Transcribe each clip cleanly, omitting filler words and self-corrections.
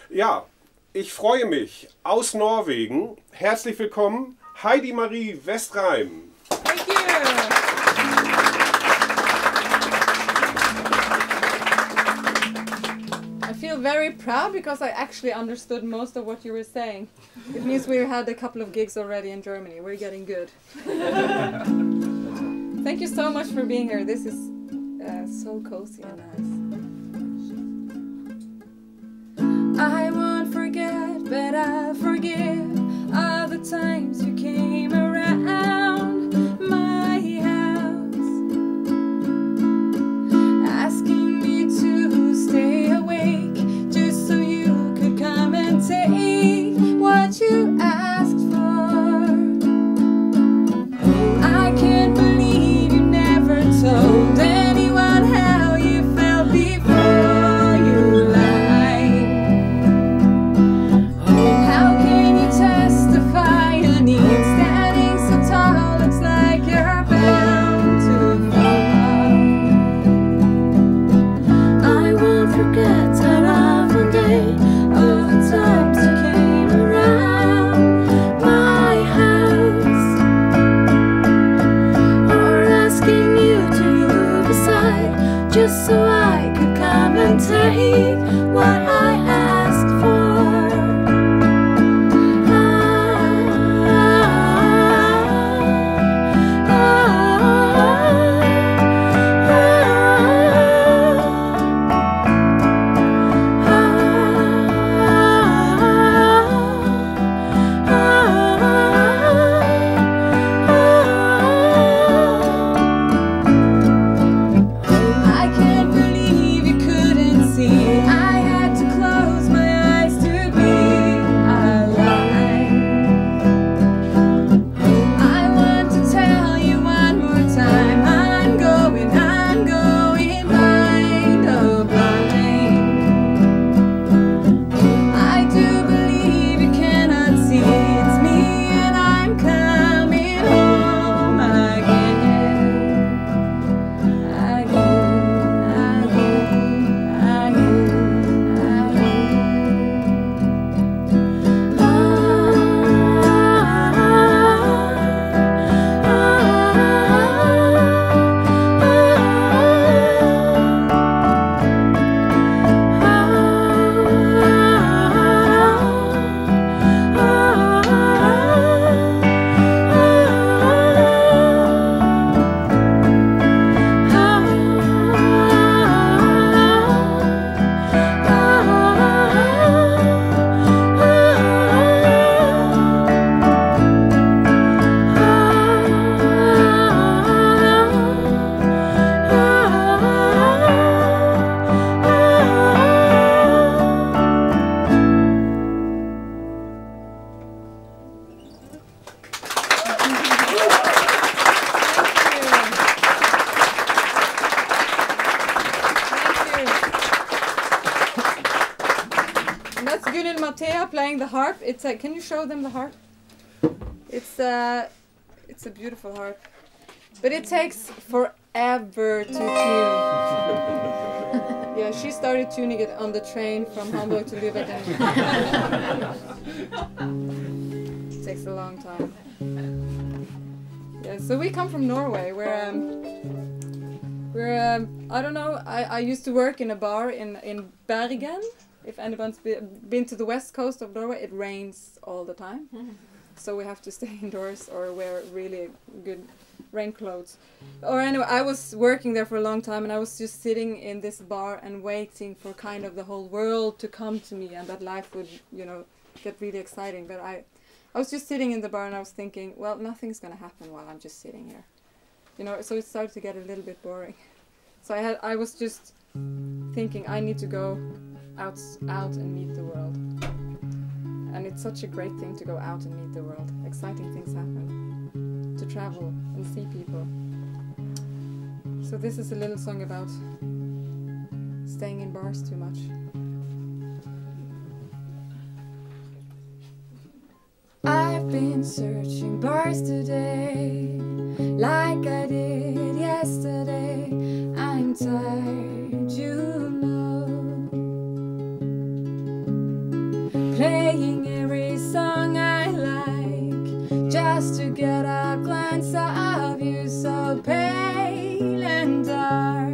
Ja, ich freue mich. Aus Norwegen. Herzlich willkommen, Heidi Marie Westreim. Thank you. I feel very proud because I actually understood most of what you were saying. It means we had a couple of gigs already in Germany. We're getting good. Thank you so much for being here. This is so cozy and nice. I won't forget, but I'll forgive all the times you came around my house, asking me to stay awake just so you could come and take what you asked for. I can't believe you never told anyone how you felt before you lied. How can you testify a need standing so tall looks like you're bound to fall? I won't forget that awful day, all the times you came around my house, or asking you to move aside just so I could come and take what I asked for. I can't believe you couldn't see. I had to close my eyes to be alive. I want to tell you one more time, I'm going blind, oh blind. I do believe you cannot see, it's me and I'm coming home again. And that's Gunhild Mattea playing the harp. It's a, can you show them the harp? It's a beautiful harp, but it takes forever to tune. Yeah, she started tuning it on the train from Hamburg to Lübeck. It takes a long time. Yeah, so we come from Norway, where I don't know. I used to work in a bar in Bergen. If anyone's been to the west coast of Norway, it rains all the time. So we have to stay indoors or wear really good rain clothes. Or anyway, I was working there for a long time and I was just sitting in this bar and waiting for kind of the whole world to come to me and that life would, you know, get really exciting. But I was just sitting in the bar and I was thinking, well, nothing's going to happen while I'm just sitting here. You know, so it started to get a little bit boring. So I was just thinking I need to go out and meet the world. And it's such a great thing to go out and meet the world. Exciting things happen. To travel and see people. So this is a little song about staying in bars too much. I've been searching bars today, like I did yesterday. I'm tired, you know. playing every song I like, just to get a glance of you, so pale and dark.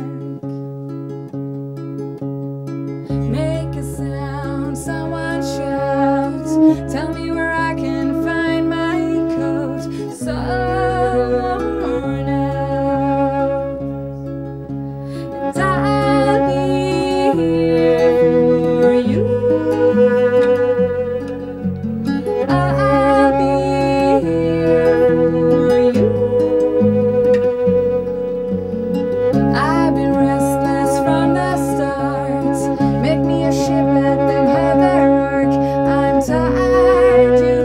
Make a sound, someone shouts, tell me where I can find my coat, worn out, and I'll be here for you. I'll be here for you. I've been restless from the start. Make me a ship, let them have their work. I'm tired, you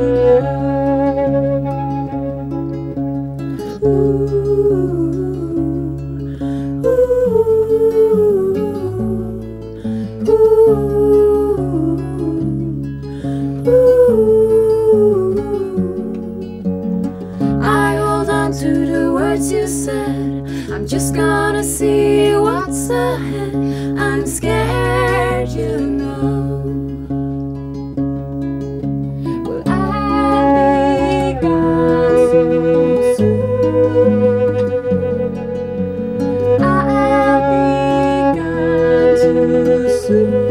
know. I hold on to the words you said. I'm just gonna see what's ahead. I'm scared, you know. Well, I'll be gone so soon. I'll be gone too soon.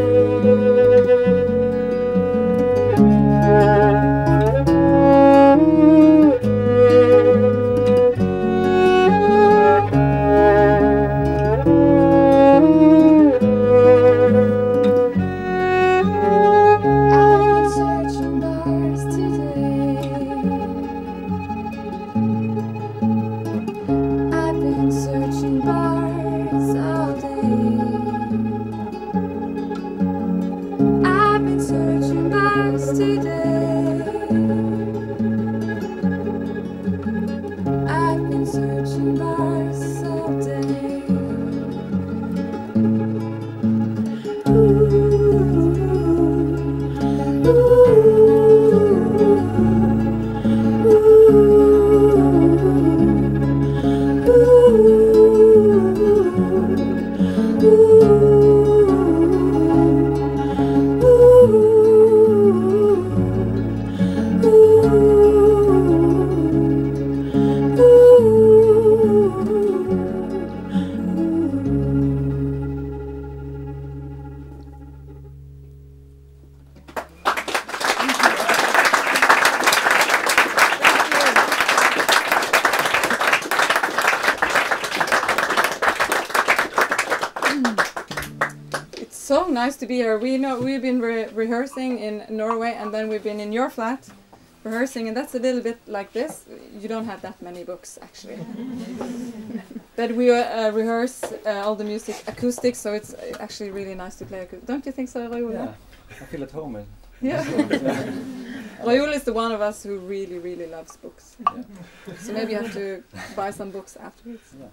So nice to be here. We've been rehearsing in Norway, and then we've been in your flat rehearsing, and that's a little bit like this. You don't have that many books actually. But we rehearse all the music acoustic, so it's actually really nice to play acoustic. Don't you think so, Raoul? Yeah, I feel at home. Yeah. Raoul is the one of us who really, really loves books. Yeah. So maybe you have to buy some books afterwards. Yeah.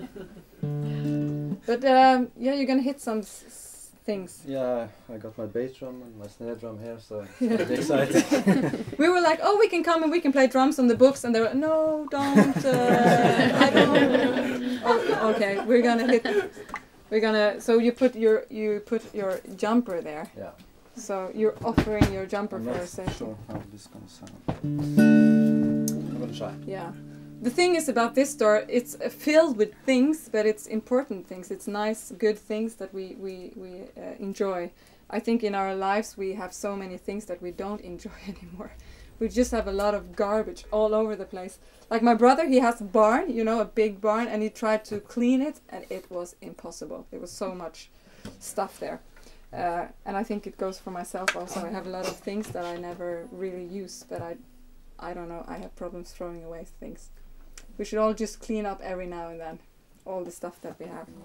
But yeah, you're gonna hit some things. Yeah, I got my bass drum and my snare drum here, so it's pretty exciting. We were like, oh, we can come and we can play drums on the books, and they were, no, don't. I don't. Oh, okay, we're gonna hit. We're gonna. So you put your jumper there. Yeah. So you're offering your jumper I'm for a not session. sure how this is gonna sound. I'm gonna try. Yeah. The thing is about this store, it's filled with things, but it's important things. It's nice, good things that we enjoy. I think in our lives we have so many things that we don't enjoy anymore. We just have a lot of garbage all over the place. Like my brother, he has a barn, you know, a big barn, and he tried to clean it, and it was impossible. There was so much stuff there. And I think it goes for myself also. I have a lot of things that I never really use, but I don't know, I have problems throwing away things. We should all just clean up every now and then, all the stuff that we have.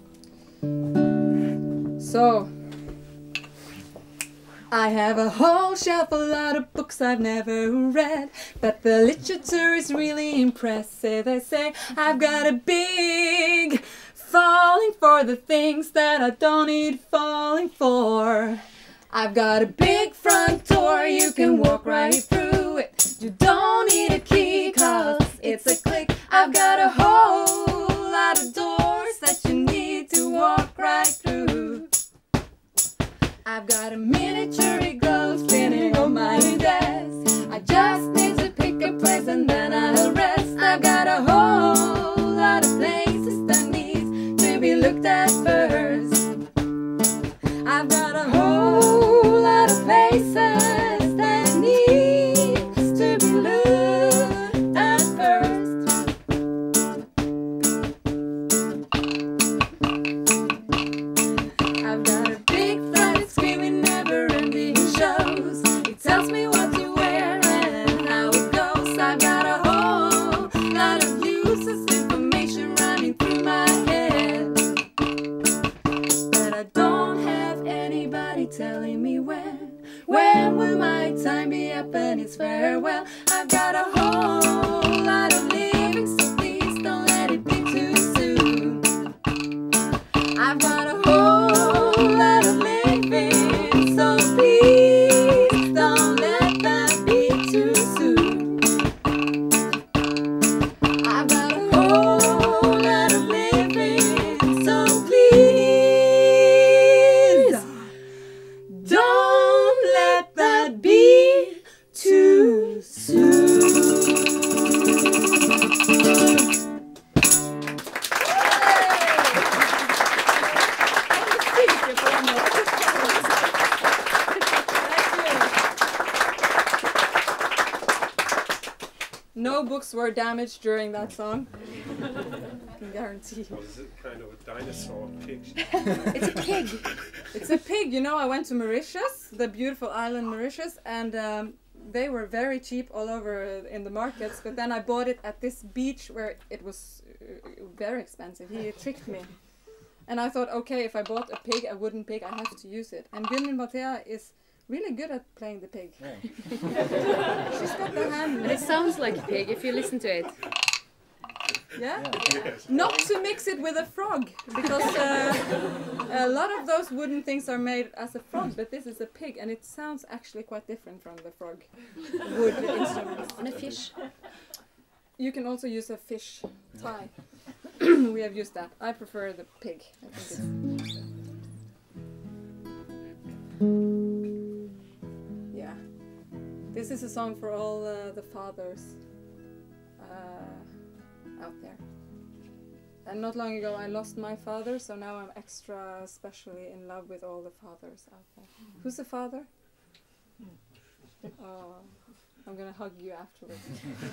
So, I have a whole shelf full of books I've never read, but the literature is really impressive. They say I've got a big falling for the things that I don't need falling for. I've got a big front door, you can walk right through it. You don't need a key, 'cause it's a click. I've got a whole lot of doors that you need to walk right through. I've got a miniature globe spinning on my when will my time be up and it's farewell? I've got a whole lot of living, so please don't let it be too soon. I've got a whole lot of living, so please don't let that be too soon. I've got a whole lot of living, so please don't let that be too soon. No books were damaged during that song. I can guarantee. Well, is it kind of a dinosaur pig? It's a pig. It's a pig. You know, I went to Mauritius, the beautiful island Mauritius, and they were very cheap all over in the markets. But then I bought it at this beach where it was very expensive. He tricked me. And I thought, okay, if I bought a pig, a wooden pig, I have to use it. And Gunhild Mathea is really good at playing the pig. Yeah. She's got the hand. And it sounds like a pig if you listen to it. Yeah? Yes. Not to mix it with a frog, because a lot of those wooden things are made as a frog, but this is a pig, and it sounds actually quite different from the frog wood instruments. And a fish. You can also use a fish tie. We have used that. I prefer the pig. I think it's yeah. This is a song for all the fathers out there. And not long ago I lost my father, so now I'm extra specially in love with all the fathers out there. Who's a father? Oh, I'm gonna hug you afterwards.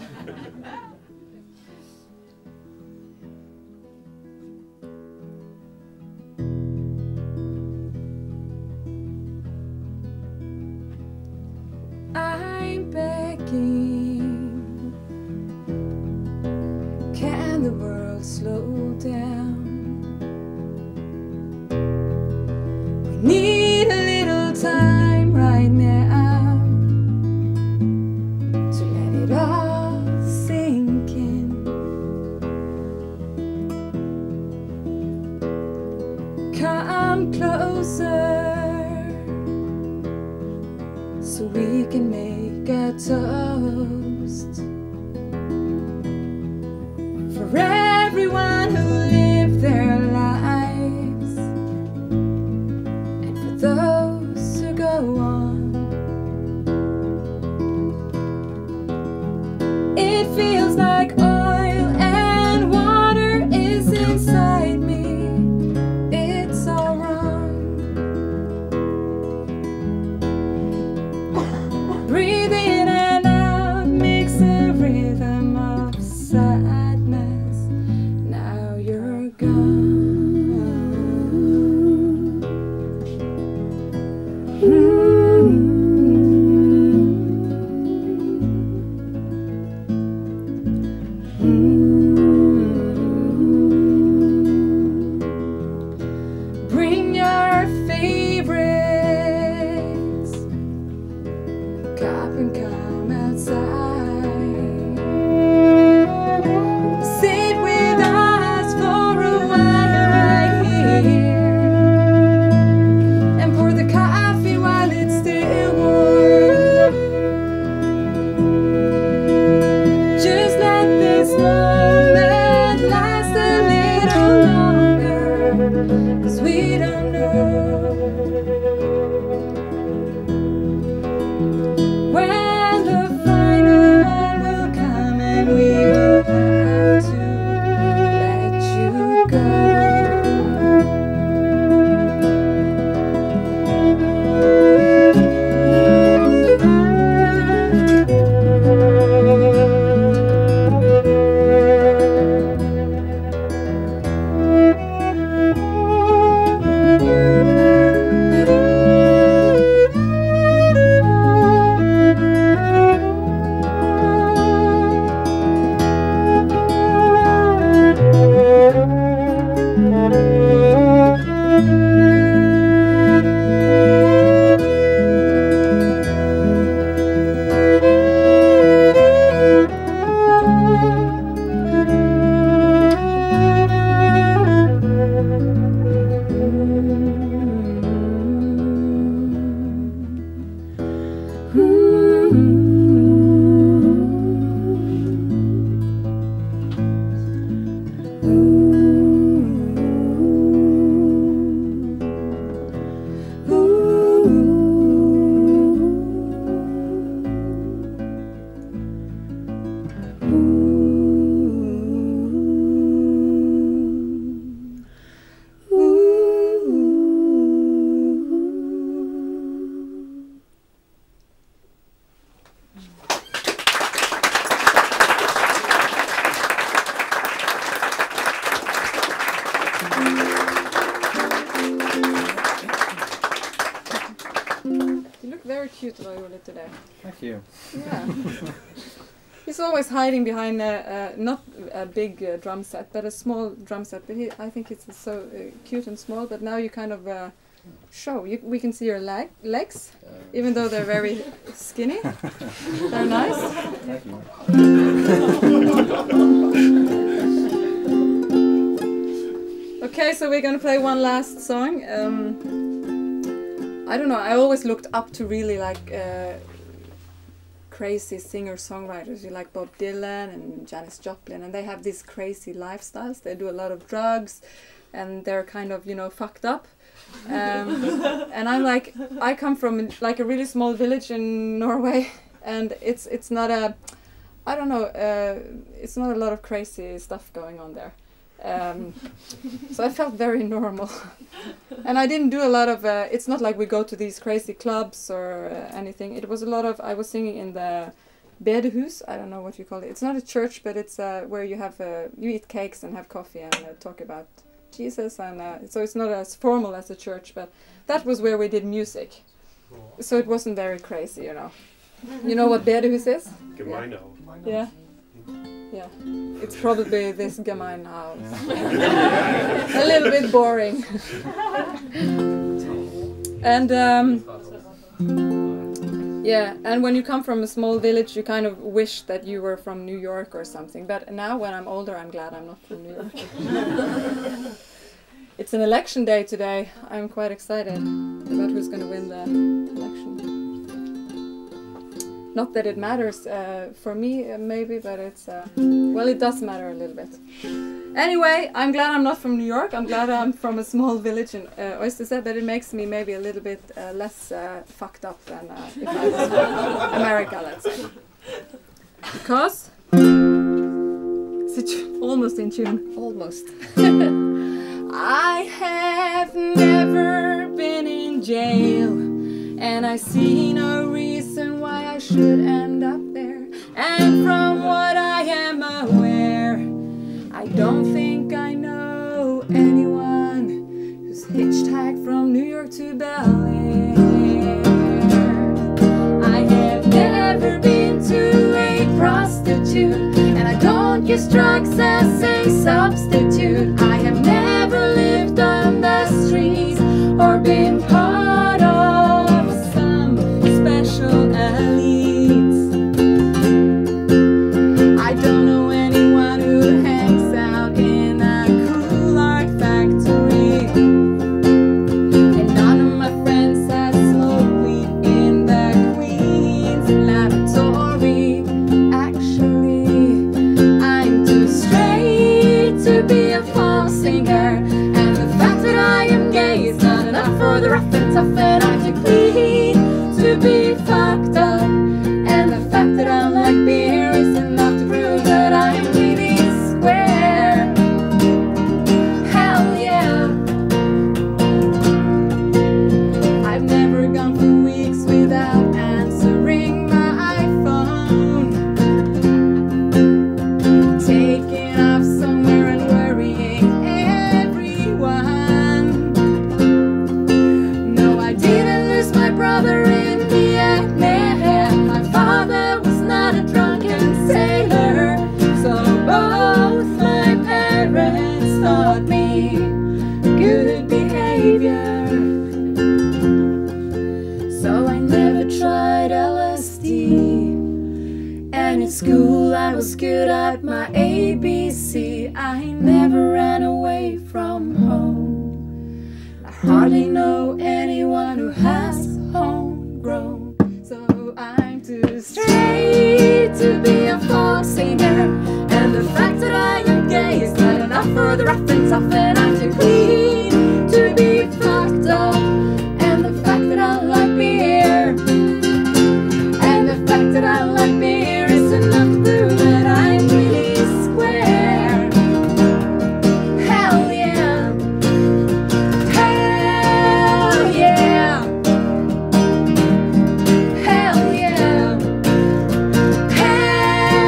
I'm begging, can the world slow down? We need a little time right now to let it all sink in. Come closer so we can make a toast for everyone who lived their lives and for those who go on. It feels like oil and water is inside me. It's all wrong. Breathe in and out makes a rhythm of sadness. Now you're gone. Bring your favorites, cop and come outside. Sit with us for a while right here and pour the coffee while it's still warm. Just let this moment last a little longer, 'cause we don't know when the final earlier today. Thank you. Yeah. He's always hiding behind not a big drum set, but a small drum set. But I think it's so cute and small. But now you kind of show. We can see your legs, even though they're very skinny. They're nice. Thank you. Okay, so we're gonna play one last song. I don't know. I always looked up to really like crazy singer-songwriters. You like Bob Dylan and Janis Joplin, and they have these crazy lifestyles. They do a lot of drugs, and they're kind of fucked up. And I'm like, I come from like a really small village in Norway, and it's not a, I don't know, it's not a lot of crazy stuff going on there. So I felt very normal. And I didn't do a lot of, it's not like we go to these crazy clubs or anything. It was a lot of, I was singing in the bedehus, I don't know what you call it. It's not a church, but it's where you have, you eat cakes and have coffee and talk about Jesus. And so it's not as formal as a church, but that was where we did music. So it wasn't very crazy, You know what bedehus is? Gemeino. Yeah. Yeah, it's probably this Gemeinhaus. A little bit boring. And yeah, and when you come from a small village, you kind of wish that you were from New York or something. But now, when I'm older, I'm glad I'm not from New York. It's an election day today. I'm quite excited about who's going to win the election. Not that it matters for me, maybe, but it's, well, it does matter a little bit. Anyway, I'm glad I'm not from New York. I'm glad I'm from a small village in Oystersted, but it makes me maybe a little bit less fucked up than if I was from America, let's say. Because, is it almost in tune? Almost. I have never been in jail, and I see no reason why I should end up there. And from what I am aware, I don't think I know anyone who's hitchhiked from New York to Bel Air. I have never been to a prostitute, and I don't use drugs as a substitute. I have never lived on the streets or been part of some special elites. I don't know anyone who hangs out in a cool art factory, and none of my friends have smoked weed in the Queen's laboratory. Actually, I'm too straight to be a folk singer, and the fact that I am gay is not enough for the rough and tough, and I'm too clean to be fucked up, and the fact that I like beer is enough to prove that I'm really square. Hell yeah. I've never gone for weeks without answering my iPhone, taking off somewhere and worrying everyone. No, I didn't lose my brother in Vietnam. My father was not a drunken sailor, so both my parents taught me good behavior. So I never tried LSD, and in school I was good at my ABC. I never ran away from home. I hardly know anyone who has homegrown. So I'm too straight to be a folk singer, and the fact that I am gay is not enough for the rough and tough, and I'm too clean to be fucked up, and the fact that I like beer, and the fact that I like beer is enough to prove that I'm really square. Hell yeah. Hell yeah. Hell yeah. Hell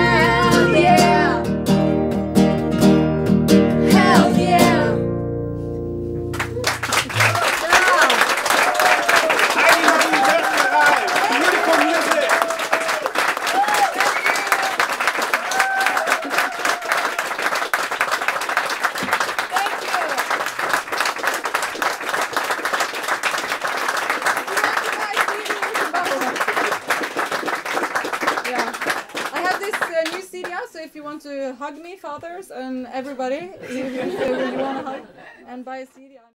Yeah. I have this new CD out, so if you want to hug me, fathers and everybody, if you want to hug and buy a CD.